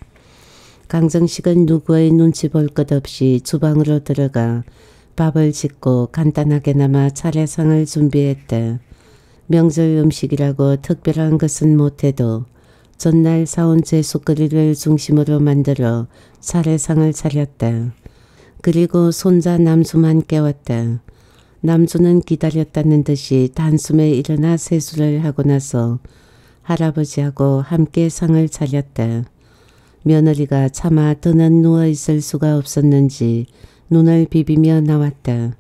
A: 강정식은 누구의 눈치 볼 것 없이 주방으로 들어가 밥을 짓고 간단하게나마 차례상을 준비했다. 명절 음식이라고 특별한 것은 못해도 전날 사온 제수거리를 중심으로 만들어 차례상을 차렸다. 그리고 손자 남수만 깨웠다. 남수는 기다렸다는 듯이 단숨에 일어나 세수를 하고 나서 할아버지하고 함께 상을 차렸다. 며느리가 차마 더는 누워있을 수가 없었는지 눈을 비비며 나왔다.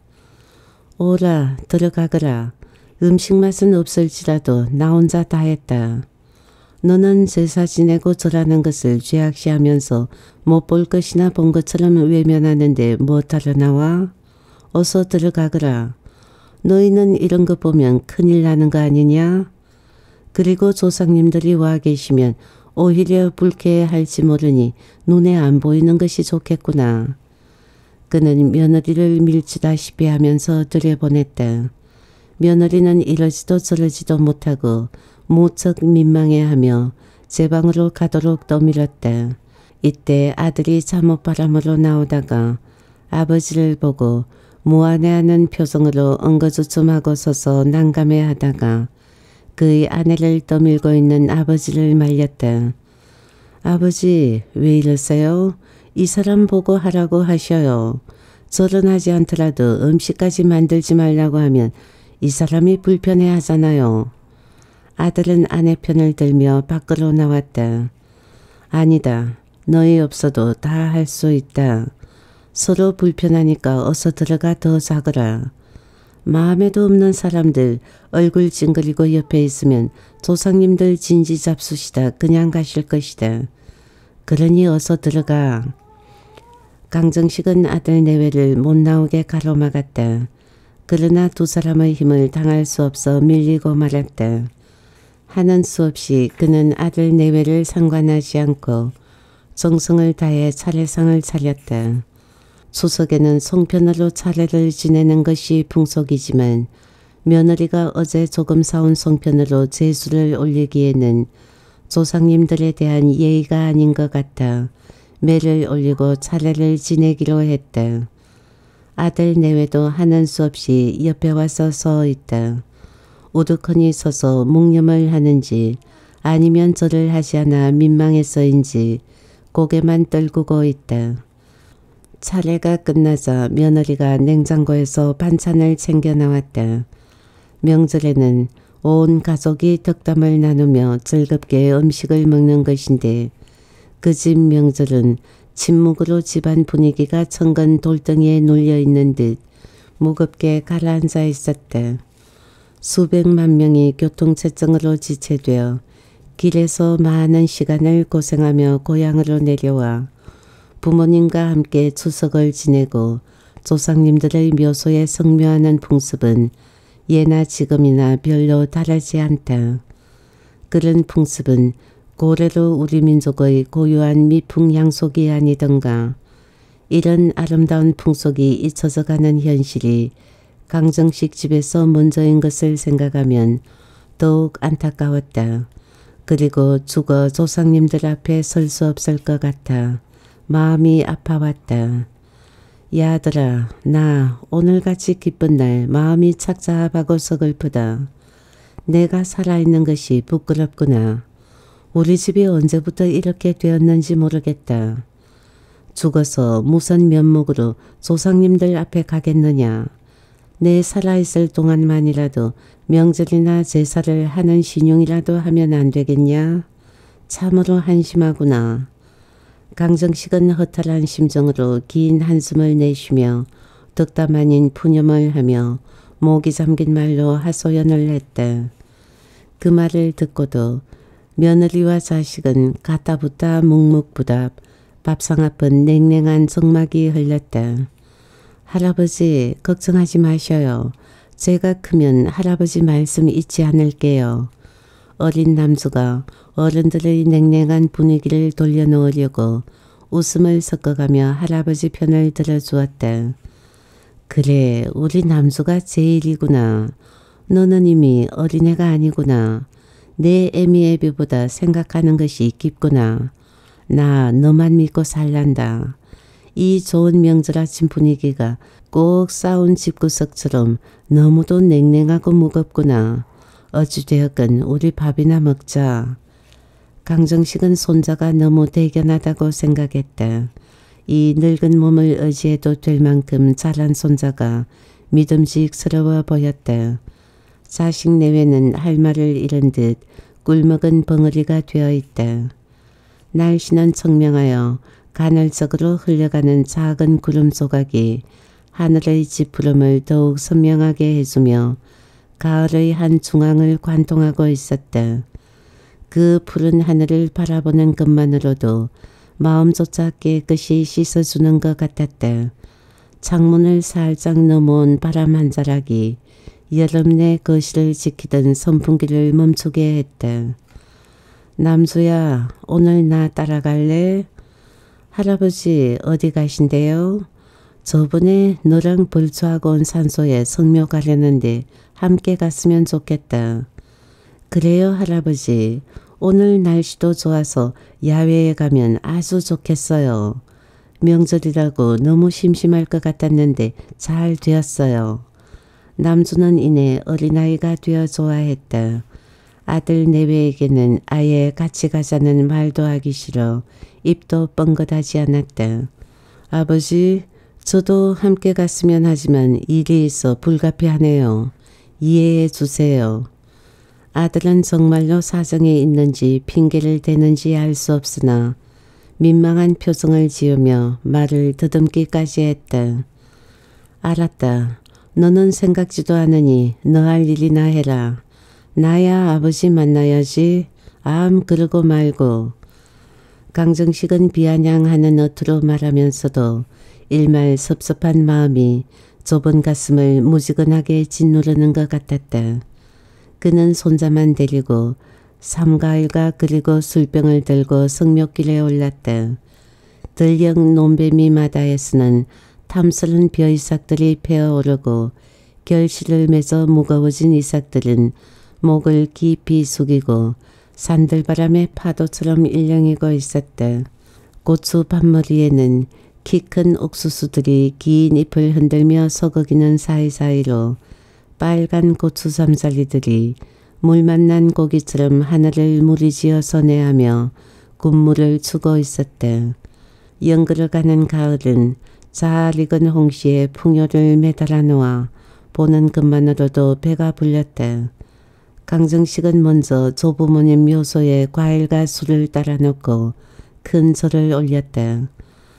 A: 오라 들어가거라. 음식 맛은 없을지라도 나 혼자 다 했다. 너는 제사 지내고 절하는 것을 죄악시하면서 못 볼 것이나 본 것처럼 외면하는데 뭐하러 나와? 어서 들어가거라. 너희는 이런 거 보면 큰일 나는 거 아니냐? 그리고 조상님들이 와 계시면 오히려 불쾌할지 모르니 눈에 안 보이는 것이 좋겠구나. 그는 며느리를 밀치다시피 하면서 들여보냈다. 며느리는 이러지도 저러지도 못하고 무척 민망해하며 제 방으로 가도록 떠밀었다. 이때 아들이 잠옷바람으로 나오다가 아버지를 보고 무안해하는 표정으로 엉거주춤하고 서서 난감해하다가 그의 아내를 떠밀고 있는 아버지를 말렸다. 아버지 왜 이러세요? 이 사람 보고 하라고 하셔요. 절은 하지 않더라도 음식까지 만들지 말라고 하면 이 사람이 불편해 하잖아요. 아들은 아내 편을 들며 밖으로 나왔다. 아니다. 너희 없어도 다 할 수 있다. 서로 불편하니까 어서 들어가 더 자거라. 마음에도 없는 사람들 얼굴 찡그리고 옆에 있으면 조상님들 진지 잡수시다 그냥 가실 것이다. 그러니 어서 들어가. 강정식은 아들 내외를 못 나오게 가로막았다. 그러나 두 사람의 힘을 당할 수 없어 밀리고 말았다. 하는 수 없이 그는 아들 내외를 상관하지 않고 정성을 다해 차례상을 차렸다. 추석에는 송편으로 차례를 지내는 것이 풍속이지만 며느리가 어제 조금 사온 송편으로 제수를 올리기에는 조상님들에 대한 예의가 아닌 것 같아 매를 올리고 차례를 지내기로 했다. 아들 내외도 하는 수 없이 옆에 와서 서 있다. 우두커니 서서 묵념을 하는지 아니면 절을 하지 않아 민망해서인지 고개만 떨구고 있다. 차례가 끝나자 며느리가 냉장고에서 반찬을 챙겨 나왔다. 명절에는 온 가족이 덕담을 나누며 즐겁게 음식을 먹는 것인데 그 집 명절은 침묵으로 집안 분위기가 천건 돌덩이에 눌려있는 듯 무겁게 가라앉아 있었다. 수백만 명이 교통체증으로 지체되어 길에서 많은 시간을 고생하며 고향으로 내려와 부모님과 함께 추석을 지내고 조상님들의 묘소에 성묘하는 풍습은 예나 지금이나 별로 다르지 않다. 그런 풍습은 고래로 우리 민족의 고유한 미풍양속이 아니던가. 이런 아름다운 풍속이 잊혀져 가는 현실이 강정식 집에서 먼저인 것을 생각하면 더욱 안타까웠다. 그리고 죽어 조상님들 앞에 설 수 없을 것 같아 마음이 아파왔다. 야들아, 나 오늘같이 기쁜 날 마음이 착잡하고 서글프다. 내가 살아있는 것이 부끄럽구나. 우리 집이 언제부터 이렇게 되었는지 모르겠다. 죽어서 무슨 면목으로 조상님들 앞에 가겠느냐. 내 살아있을 동안만이라도 명절이나 제사를 하는 신용이라도 하면 안 되겠냐. 참으로 한심하구나. 강정식은 허탈한 심정으로 긴 한숨을 내쉬며 덕담 아닌 푸념을 하며 목이 잠긴 말로 하소연을 했다. 그 말을 듣고도 며느리와 자식은 가따붙다 묵묵부답 밥상 앞은 냉랭한 정막이 흘렀다. 할아버지 걱정하지 마셔요. 제가 크면 할아버지 말씀 잊지 않을게요. 어린 남수가 어른들의 냉랭한 분위기를 돌려놓으려고 웃음을 섞어가며 할아버지 편을 들어주었다. 그래, 우리 남수가 제일이구나. 너는 이미 어린애가 아니구나. 내 애미애비보다 생각하는 것이 깊구나. 나 너만 믿고 살란다. 이 좋은 명절 아침 분위기가 꼭 싸운 집구석처럼 너무도 냉랭하고 무겁구나. 어찌되었건 우리 밥이나 먹자. 강정식은 손자가 너무 대견하다고 생각했다. 이 늙은 몸을 의지해도 될 만큼 자란 손자가 믿음직스러워 보였다. 자식 내외는 할 말을 잃은 듯 꿀먹은 벙어리가 되어 있다. 날씨는 청명하여 간헐적으로 흘러가는 작은 구름 조각이 하늘의 지푸름을 더욱 선명하게 해주며 가을의 한 중앙을 관통하고 있었다. 그 푸른 하늘을 바라보는 것만으로도 마음조차 깨끗이 씻어주는 것 같았다. 창문을 살짝 넘어온 바람 한 자락이 여름 내 거실을 지키던 선풍기를 멈추게 했다. 남수야, 오늘 나 따라갈래? 할아버지 어디 가신대요? 저번에 너랑 벌초하고 온 산소에 성묘 가려는데 함께 갔으면 좋겠다. 그래요 할아버지. 오늘 날씨도 좋아서 야외에 가면 아주 좋겠어요. 명절이라고 너무 심심할 것 같았는데 잘 되었어요. 남주는 이내 어린아이가 되어 좋아했다. 아들 내외에게는 아예 같이 가자는 말도 하기 싫어 입도 뻥긋하지 않았다. 아버지, 저도 함께 갔으면 하지만 일이 있어 불가피하네요. 이해해 주세요. 아들은 정말로 사정이 있는지 핑계를 대는지 알 수 없으나 민망한 표정을 지으며 말을 더듬기까지 했다. 알았다. 너는 생각지도 않으니 너 할 일이나 해라. 나야 아버지 만나야지. 암 그러고 말고. 강정식은 비아냥하는 어투로 말하면서도 일말 섭섭한 마음이 좁은 가슴을 무지근하게 짓누르는 것 같았다. 그는 손자만 데리고 삼가일가 그리고 술병을 들고 성묘길에 올랐다. 들녘 논배미 마다에서는 탐스런 벼이삭들이 패어오르고 결실을 맺어 무거워진 이삭들은 목을 깊이 숙이고 산들바람의 파도처럼 일렁이고 있었다. 고추 밭머리에는 키 큰 옥수수들이 긴 잎을 흔들며 서거기는 사이사이로 빨간 고추 잠자리들이 물 만난 고기처럼 하늘을 무리지어 선회하며 군무를 추고 있었다. 연그러가는 가을은 잘 익은 홍시에 풍요를 매달아 놓아 보는 것만으로도 배가 불렸다. 강정식은 먼저 조부모님 묘소에 과일과 술을 따라 놓고 큰 절을 올렸다.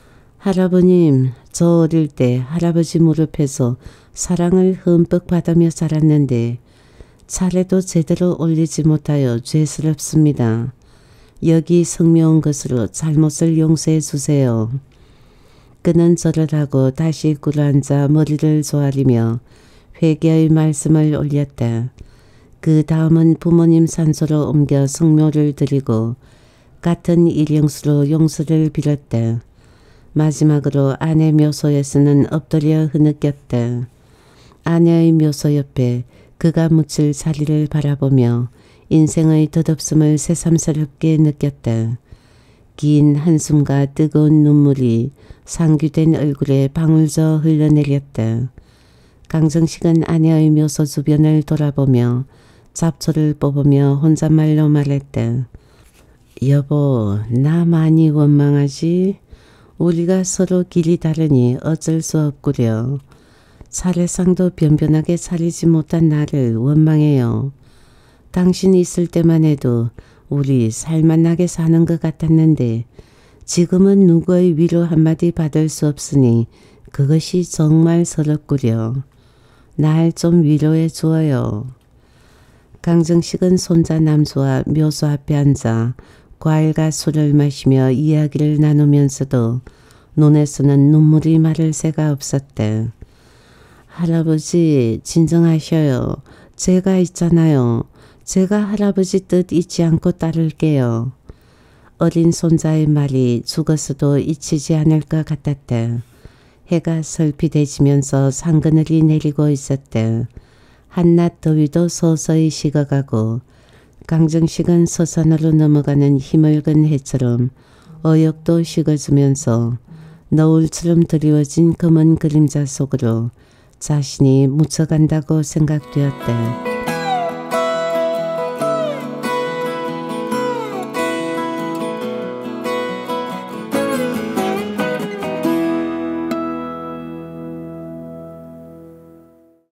A: 할아버님, 저 어릴 때 할아버지 무릎에서 사랑을 흠뻑 받으며 자랐는데 차례도 제대로 올리지 못하여 죄스럽습니다. 여기 성묘 온 것으로 잘못을 용서해 주세요. 그는 절을 하고 다시 꿇어앉아 머리를 조아리며 회개의 말씀을 올렸다. 그 다음은 부모님 산소로 옮겨 성묘를 드리고 같은 일용수로 용서를 빌었다. 마지막으로 아내 묘소에서는 엎드려 흐느꼈다. 아내의 묘소 옆에 그가 묻힐 자리를 바라보며 인생의 덧없음을 새삼스럽게 느꼈다. 긴 한숨과 뜨거운 눈물이 상규된 얼굴에 방울져 흘러내렸다. 강정식은 아내의 묘소 주변을 돌아보며 잡초를 뽑으며 혼잣말로 말했다. 여보, 나 많이 원망하지? 우리가 서로 길이 다르니 어쩔 수 없구려. 차례상도 변변하게 차리지 못한 나를 원망해요. 당신 있을 때만 해도 우리 살만하게 사는 것 같았는데 지금은 누구의 위로 한마디 받을 수 없으니 그것이 정말 서럽구려. 날 좀 위로해 주어요. 강정식은 손자 남수와 묘소 앞에 앉아 과일과 술을 마시며 이야기를 나누면서도 눈에서는 눈물이 마를 새가 없었다. 할아버지 진정하셔요. 제가 있잖아요. 제가 할아버지 뜻 잊지 않고 따를게요. 어린 손자의 말이 죽어서도 잊히지 않을 것 같았다. 해가 설피해지면서 상그늘이 내리고 있었다. 한낮 더위도 서서히 식어가고 강정식은 서산으로 넘어가는 희멀근 해처럼 어역도 식어지면서 너울처럼 드리워진 검은 그림자 속으로 자신이 묻혀간다고 생각되었다.